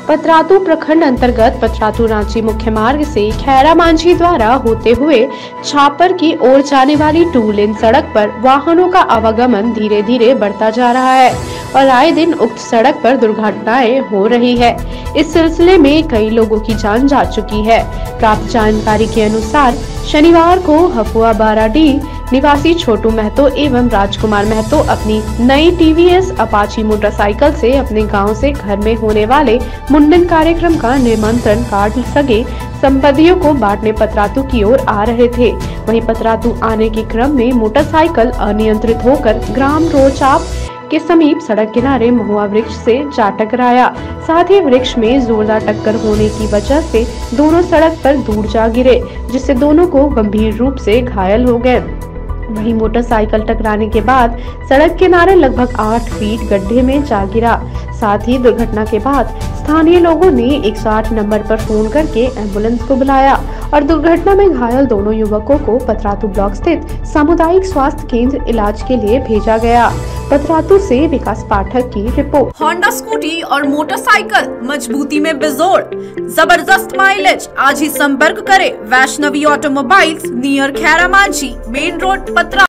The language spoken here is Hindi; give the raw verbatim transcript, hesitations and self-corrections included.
पतरातू प्रखंड अंतर्गत पतरातू रांची मुख्य मार्ग से खैरा मांझी द्वारा होते हुए छापर की ओर जाने वाली टू लेन सड़क पर वाहनों का आवागमन धीरे धीरे बढ़ता जा रहा है और आए दिन उक्त सड़क पर दुर्घटनाएं हो रही है। इस सिलसिले में कई लोगों की जान जा चुकी है। प्राप्त जानकारी के अनुसार शनिवार को हफुआ बाराडीह निवासी छोटू महतो एवं राजकुमार महतो अपनी नई टीवीएस अपाची मोटरसाइकिल से अपने गांव से घर में होने वाले मुंडन कार्यक्रम का निमंत्रण कार्ड सगे संबंधियों को बांटने पतरातू की ओर आ रहे थे। वहीं पतरातू आने के क्रम में मोटरसाइकिल अनियंत्रित होकर ग्राम रोचाप के समीप सड़क किनारे महुआ वृक्ष से जा टकराया। साथ ही वृक्ष में जोरदार टक्कर होने की वजह से दोनों सड़क पर दूर जा गिरे, जिससे दोनों को गंभीर रूप से घायल हो गए। वहीं मोटरसाइकिल टकराने के बाद सड़क किनारे लगभग आठ फीट गड्ढे में जा गिरा। साथ ही दुर्घटना के बाद स्थानीय लोगों ने एक सौ आठ नंबर पर फोन करके एम्बुलेंस को बुलाया और दुर्घटना में घायल दोनों युवकों को पतरातू ब्लॉक स्थित सामुदायिक स्वास्थ्य केंद्र इलाज के लिए भेजा गया। पतरातू से विकास पाठक की रिपोर्ट। होंडा स्कूटी और मोटरसाइकिल मजबूती में बेजोड़, जबरदस्त माइलेज। आज ही संपर्क करें Vaishnavi automobiles near Khaira Manjhi main road पतरा।